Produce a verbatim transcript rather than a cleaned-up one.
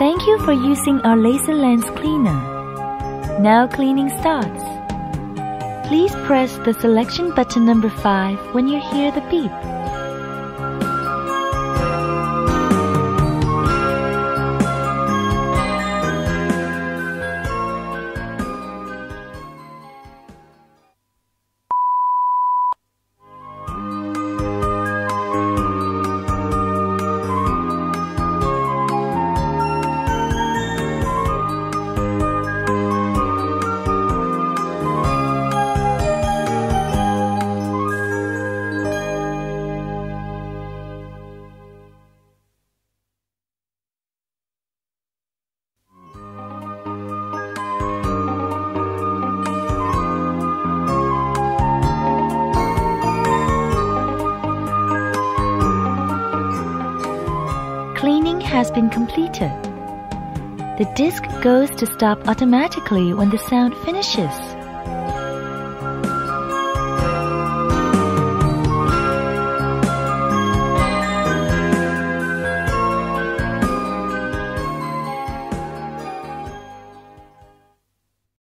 Thank you for using our laser lens cleaner. Now cleaning starts. Please press the selection button number five when you hear the beep. Cleaning has been completed. The disc goes to stop automatically when the sound finishes.